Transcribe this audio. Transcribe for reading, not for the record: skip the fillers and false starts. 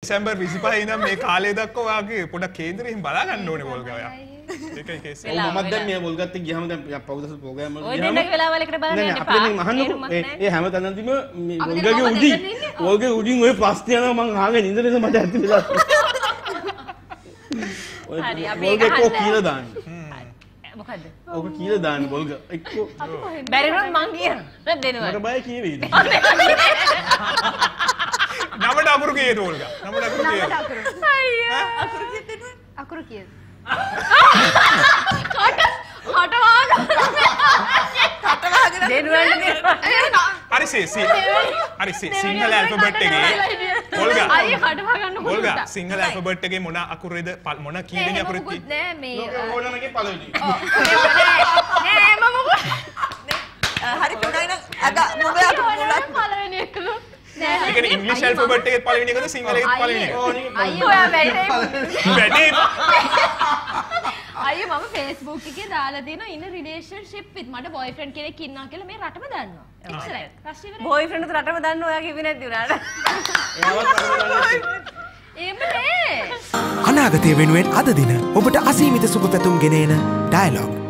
දෙසැම්බර් 25 ඉඳන් මේ කාලය දක්වා වාගේ පොඩක් කේන්දරයෙන් බලා ගන්න ඕනේ පොල්ගා ඔයා. ඒකයි කේස්. ඔව් මමත් දැන් මේ පොල්ගත් ගියාම දැන් පෞදස ප්‍රෝග්‍රෑම් වල ඔය දෙන්නගේ වෙලාවල එකට බලන්න යන්න එපා. අපිට මහන්නු ඒ හැම තැනදීම මේ පොල්ගේ උඩින් ඔය ප්‍රශ්න යනවා මං අහගෙන ඉඳලා මට ඇත්ත වෙලා. හරි අපි ඒක පොල්ගේ කියලා දාන්න. මොකද්ද? ඔක කියලා දාන්න පොල්ග. එක්කෝ බැරි නම් මං කියන. දෙනවා. මට බය කියවේද? නමඩ අකුරු කියේද පොල්ගා? නමඩ අකුරු කියේද? අයියෝ. අකුරු කියද? අකුරු කියද? හරි සිංහල ඇල්ෆබෙට් එකේ පොල්ගා අයියෝ කටවා ගන්න පොල්ගා සිංහල ඇල්ෆබෙට් එකේ මොන අකුරේද මොන කීවෙනි අකුරද නෑ මේ ඕනමගේ පළවෙනි. නෑ මම හරි පුණයි නම් අද මොකද අකුරු පළවෙනි එකලු ඒ කියන්නේ ඉංග්‍රීසි ඇල්ෆබෙට් එකේ පළවෙනි එකද සිංහල එකේ පළවෙනි එක අයියෝ ඔයා වැඩේ වැඩේ මම Facebook එකේ දාලා දෙනවා ඉන්න රිලේෂන්ෂිප් විත් මට බොයිෆ්‍රෙන්ඩ් කෙනෙක් ඉන්නවා කියලා මේ රටම දන්නවා. එච්චරයි. ප්‍රශ්නේ ඉවරයි. බොයිෆ්‍රෙන්ඩ් උත් රටම දන්න ඔයා කිව්වේ නැද්ද උනාට? එම්බේ. අනාගතය වෙනුවෙන් අද දින ඔබට අසීමිත සුබ පැතුම් ගෙන එන ඩයලොග්